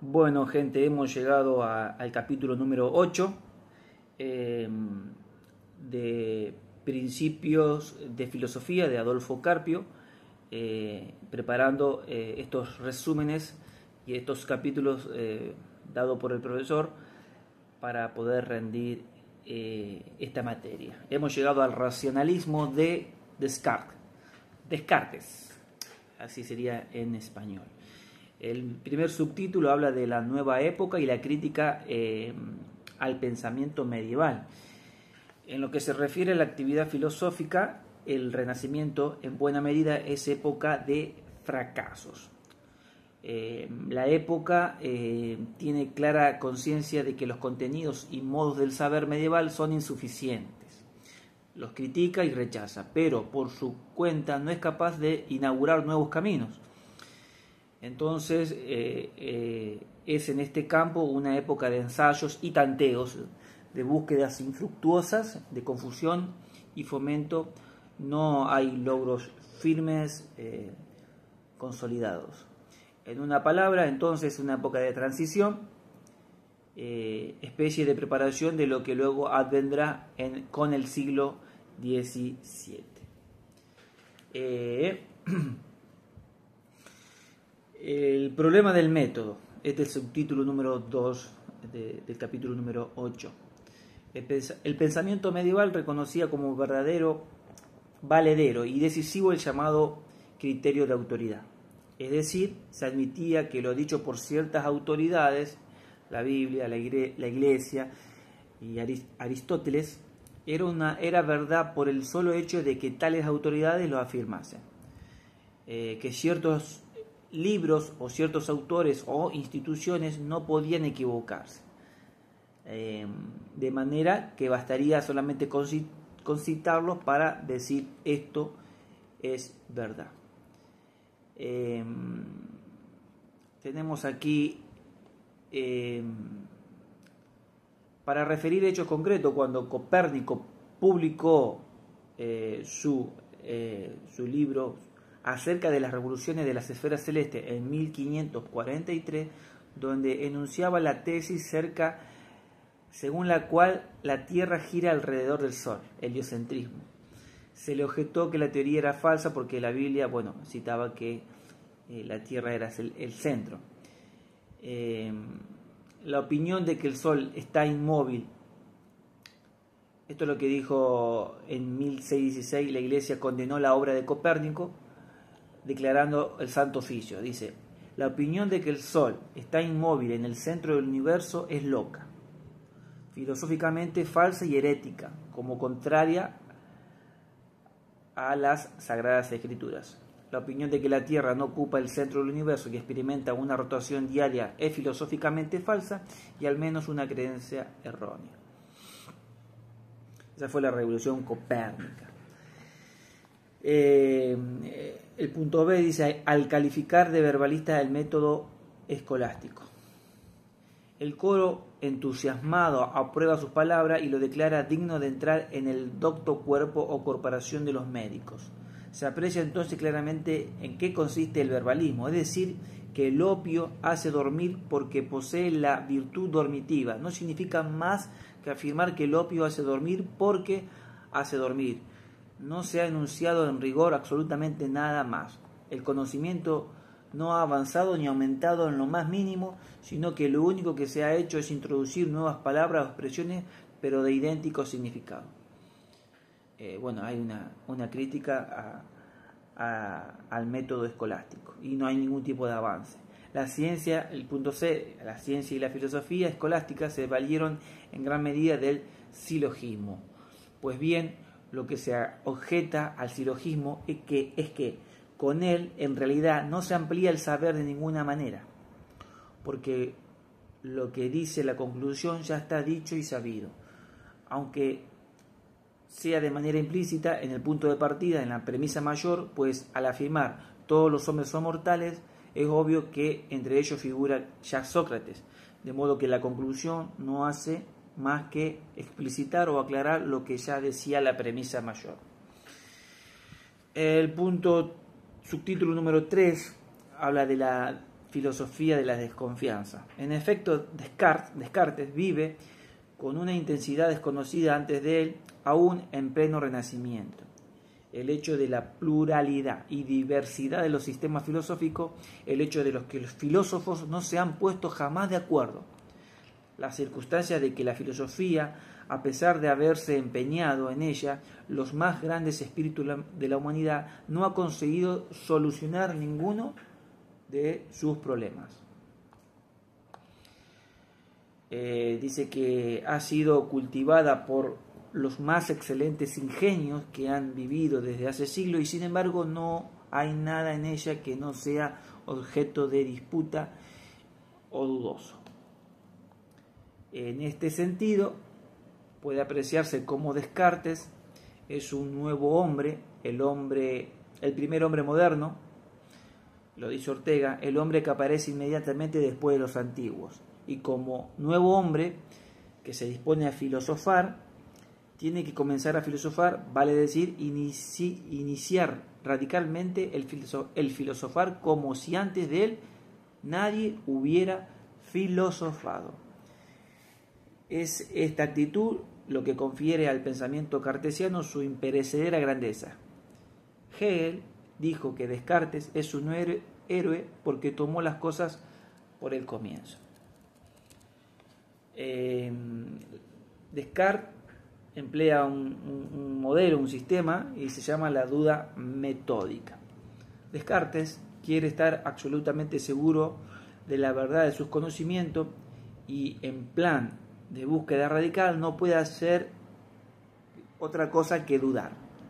Bueno, gente, hemos llegado al capítulo número 8 de Principios de Filosofía de Adolfo Carpio, preparando estos resúmenes y estos capítulos dados por el profesor para poder rendir esta materia. Hemos llegado al racionalismo de Descartes, así sería en español. El primer subtítulo habla de la nueva época y la crítica al pensamiento medieval. En lo que se refiere a la actividad filosófica, el Renacimiento en buena medida es época de fracasos. La época tiene clara conciencia de que los contenidos y modos del saber medieval son insuficientes. Los critica y rechaza, pero por su cuenta no es capaz de inaugurar nuevos caminos. Entonces es en este campo una época de ensayos y tanteos, de búsquedas infructuosas, de confusión y fomento. No hay logros firmes, consolidados. En una palabra, entonces, una época de transición, especie de preparación de lo que luego advendrá con el siglo XVII. El problema del método. Este es el subtítulo número 2 del capítulo número 8. El pensamiento medieval reconocía como verdadero, valedero y decisivo el llamado criterio de autoridad. Es decir, se admitía que lo dicho por ciertas autoridades, la Biblia, la Iglesia y Aristóteles, era verdad por el solo hecho de que tales autoridades lo afirmasen. Que ciertos libros o ciertos autores o instituciones no podían equivocarse, de manera que bastaría solamente con citarlos para decir esto es verdad. Tenemos aquí para referir hechos concretos, cuando Copérnico publicó su libro acerca de las revoluciones de las esferas celestes en 1543, donde enunciaba la tesis según la cual la Tierra gira alrededor del Sol, heliocentrismo. Se le objetó que la teoría era falsa porque la Biblia, citaba que la Tierra era el centro. La opinión de que el Sol está inmóvil, esto es lo que dijo en 1616, la Iglesia condenó la obra de Copérnico, declarando el Santo Oficio. Dice: la opinión de que el Sol está inmóvil en el centro del universo es loca, filosóficamente falsa y herética, como contraria a las Sagradas Escrituras. La opinión de que la Tierra no ocupa el centro del universo y experimenta una rotación diaria es filosóficamente falsa y al menos una creencia errónea. Esa fue la revolución copérnica. El punto B dice: al calificar de verbalista el método escolástico. El coro entusiasmado aprueba sus palabras y lo declara digno de entrar en el docto cuerpo o corporación de los médicos. Se aprecia entonces claramente en qué consiste el verbalismo, es decir, que el opio hace dormir porque posee la virtud dormitiva. No significa más que afirmar que el opio hace dormir porque hace dormir. No se ha enunciado en rigor absolutamente nada más. El conocimiento no ha avanzado ni aumentado en lo más mínimo, sino que lo único que se ha hecho es introducir nuevas palabras o expresiones, pero de idéntico significado. Hay una crítica al método escolástico y no hay ningún tipo de avance. La ciencia, el punto C, la ciencia y la filosofía escolástica se valieron en gran medida del silogismo. Pues bien, lo que se objeta al silogismo es que con él en realidad no se amplía el saber de ninguna manera, porque lo que dice la conclusión ya está dicho y sabido, aunque sea de manera implícita en el punto de partida, en la premisa mayor, pues al afirmar todos los hombres son mortales, es obvio que entre ellos figura ya Sócrates, de modo que la conclusión no hace más que explicitar o aclarar lo que ya decía la premisa mayor. El punto subtítulo número 3 habla de la filosofía de la desconfianza. En efecto, Descartes vive con una intensidad desconocida antes de él, aún en pleno Renacimiento. El hecho de la pluralidad y diversidad de los sistemas filosóficos, el hecho de los que los filósofos no se han puesto jamás de acuerdo, la circunstancia de que la filosofía, a pesar de haberse empeñado en ella, los más grandes espíritus de la humanidad, no ha conseguido solucionar ninguno de sus problemas. Dice que ha sido cultivada por los más excelentes ingenios que han vivido desde hace siglos y sin embargo no hay nada en ella que no sea objeto de disputa o dudoso. En este sentido, puede apreciarse cómo Descartes es un nuevo hombre, el primer hombre moderno, lo dice Ortega, el hombre que aparece inmediatamente después de los antiguos. Y como nuevo hombre que se dispone a filosofar, tiene que comenzar a filosofar, vale decir, iniciar radicalmente el filosofar como si antes de él nadie hubiera filosofado. Es esta actitud lo que confiere al pensamiento cartesiano su imperecedera grandeza. Hegel dijo que Descartes es un héroe porque tomó las cosas por el comienzo. Descartes emplea un modelo, un sistema, y se llama la duda metódica. Descartes quiere estar absolutamente seguro de la verdad de sus conocimientos y en plan de búsqueda radical no puede hacer otra cosa que dudar.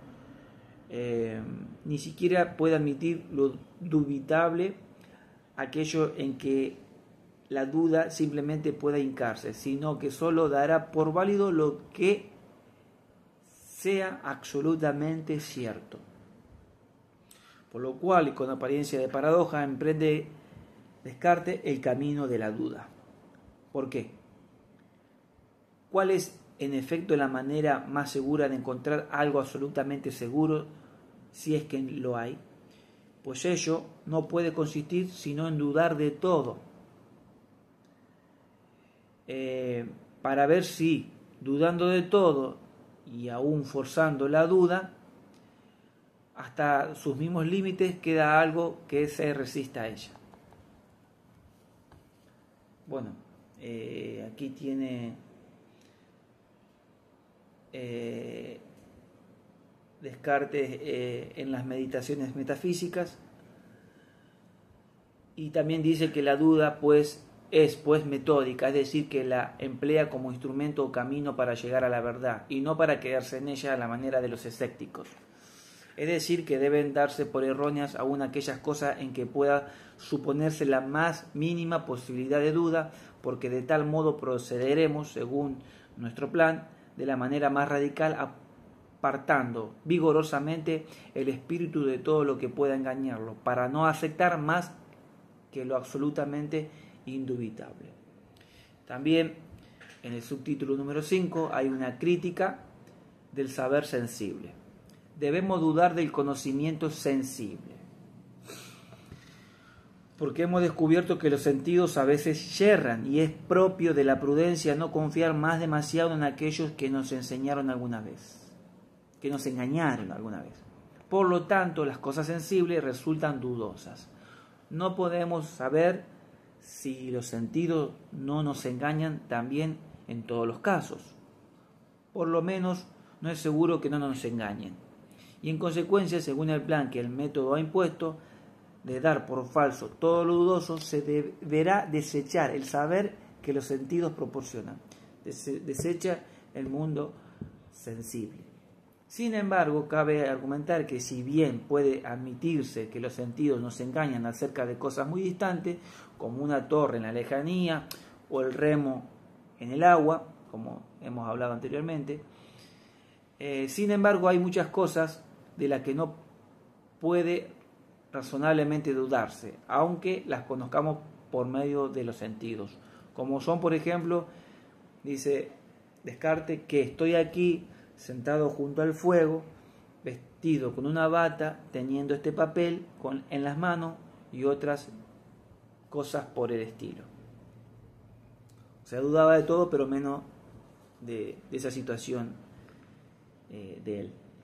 Ni siquiera puede admitir lo dubitable, aquello en que la duda simplemente pueda hincarse, sino que solo dará por válido lo que sea absolutamente cierto. Por lo cual, y con apariencia de paradoja, emprende Descartes el camino de la duda. ¿Por qué? ¿Cuál es, en efecto, la manera más segura de encontrar algo absolutamente seguro, si es que lo hay? Pues ello no puede consistir sino en dudar de todo. Para ver si, dudando de todo y aún forzando la duda, hasta sus mismos límites queda algo que se resista a ella. Bueno, aquí tiene Descartes en las meditaciones metafísicas, y también dice que la duda es metódica, es decir, que la emplea como instrumento o camino para llegar a la verdad y no para quedarse en ella a la manera de los escépticos. Es decir, que deben darse por erróneas aún aquellas cosas en que pueda suponerse la más mínima posibilidad de duda, porque de tal modo procederemos, según nuestro plan, de la manera más radical, apartando vigorosamente el espíritu de todo lo que pueda engañarlo, para no aceptar más que lo absolutamente indubitable. También en el subtítulo número 5 hay una crítica del saber sensible. Debemos dudar del conocimiento sensible, porque hemos descubierto que los sentidos a veces yerran y es propio de la prudencia no confiar más demasiado en aquellos que nos enseñaron alguna vez, que nos engañaron alguna vez. Por lo tanto, las cosas sensibles resultan dudosas. No podemos saber si los sentidos no nos engañan también en todos los casos. Por lo menos no es seguro que no nos engañen. Y en consecuencia, según el plan que el método ha impuesto, de dar por falso todo lo dudoso, se deberá desechar el saber que los sentidos proporcionan. Desecha el mundo sensible. Sin embargo, cabe argumentar que si bien puede admitirse que los sentidos nos engañan acerca de cosas muy distantes, como una torre en la lejanía o el remo en el agua, como hemos hablado anteriormente, sin embargo hay muchas cosas de las que no puede razonablemente dudarse, aunque las conozcamos por medio de los sentidos, como son, por ejemplo, dice Descartes, que estoy aquí sentado junto al fuego, vestido con una bata, teniendo este papel en las manos y otras cosas por el estilo. O sea, dudaba de todo, pero menos de esa situación de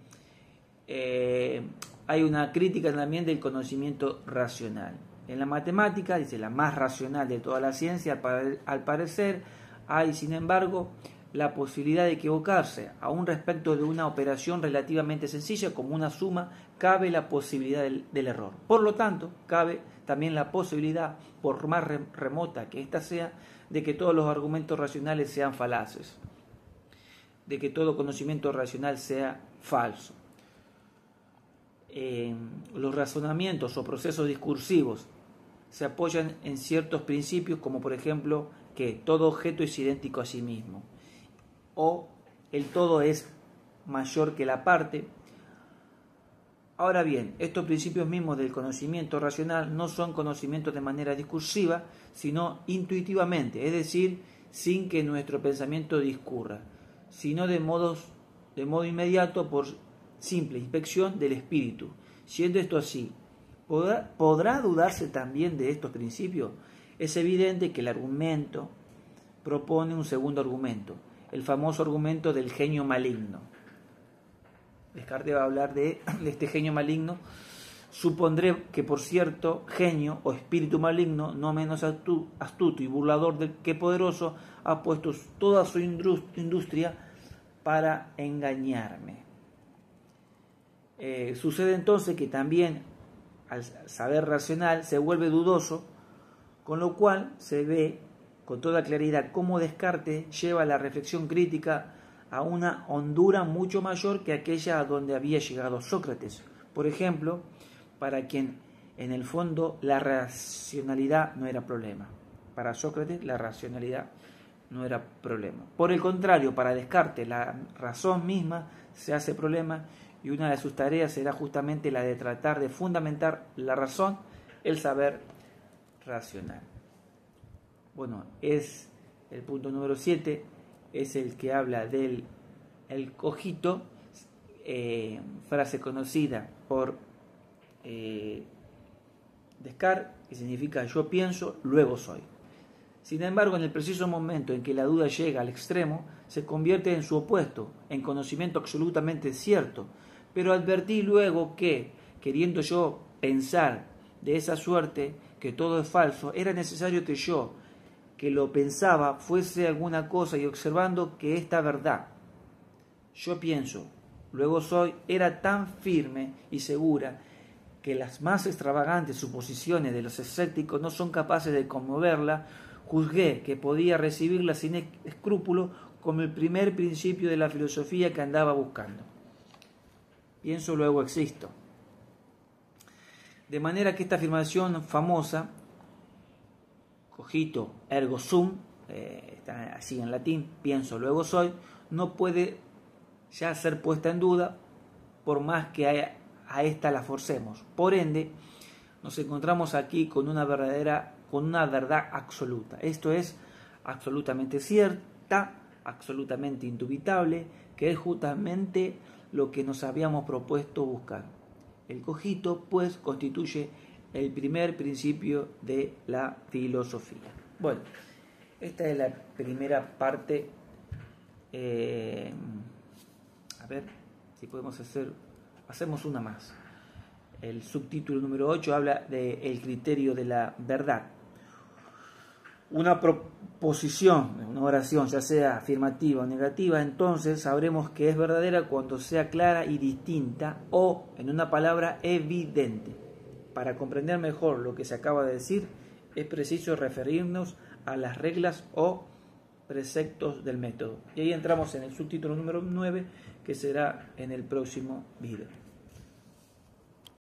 él. Hay una crítica también del conocimiento racional. En la matemática, dice, la más racional de toda la ciencia, al parecer, hay, sin embargo, la posibilidad de equivocarse. Aún respecto de una operación relativamente sencilla, como una suma, cabe la posibilidad del error. Por lo tanto, cabe también la posibilidad, por más remota que ésta sea, de que todos los argumentos racionales sean falaces, de que todo conocimiento racional sea falso. Los razonamientos o procesos discursivos se apoyan en ciertos principios, como por ejemplo que todo objeto es idéntico a sí mismo, o el todo es mayor que la parte. Ahora bien, estos principios mismos del conocimiento racional no son conocimientos de manera discursiva, sino intuitivamente, es decir, sin que nuestro pensamiento discurra, sino de modo inmediato por simple inspección del espíritu. Siendo esto así, ¿podrá dudarse también de estos principios? Es evidente que el argumento propone un segundo argumento, el famoso argumento del genio maligno. Descartes va a hablar de este genio maligno. Supondré que, por cierto, genio o espíritu maligno, no menos astuto y burlador que poderoso, ha puesto toda su industria para engañarme. Sucede entonces que también al saber racional se vuelve dudoso, con lo cual se ve con toda claridad cómo Descartes lleva la reflexión crítica a una hondura mucho mayor que aquella a donde había llegado Sócrates. Por ejemplo, para quien en el fondo la racionalidad no era problema. Para Sócrates la racionalidad no era problema. Por el contrario, para Descartes la razón misma se hace problema, y una de sus tareas será justamente la de tratar de fundamentar la razón, el saber racional. Bueno, es el punto número 7, es el que habla del el cogito, frase conocida por Descartes, que significa yo pienso, luego soy. Sin embargo, en el preciso momento en que la duda llega al extremo, se convierte en su opuesto, en conocimiento absolutamente cierto. Pero advertí luego que, queriendo yo pensar de esa suerte que todo es falso, era necesario que yo, que lo pensaba, fuese alguna cosa, y observando que esta verdad, yo pienso, luego soy, era tan firme y segura que las más extravagantes suposiciones de los escépticos no son capaces de conmoverla, juzgué que podía recibirla sin escrúpulo como el primer principio de la filosofía que andaba buscando. Pienso, luego existo. De manera que esta afirmación famosa, cogito ergo sum, está así en latín, pienso, luego soy, no puede ya ser puesta en duda por más que a esta la forcemos. Por ende, nos encontramos aquí con una verdad absoluta. Esto es absolutamente cierta, absolutamente indubitable, que es justamente lo que nos habíamos propuesto buscar. El cogito, pues, constituye el primer principio de la filosofía. Bueno, esta es la primera parte. A ver si podemos hacemos una más. El subtítulo número 8 habla del criterio de la verdad. Una proposición, una oración, ya sea afirmativa o negativa, entonces sabremos que es verdadera cuando sea clara y distinta, o, en una palabra, evidente. Para comprender mejor lo que se acaba de decir, es preciso referirnos a las reglas o preceptos del método. Y ahí entramos en el subtítulo número 9, que será en el próximo video.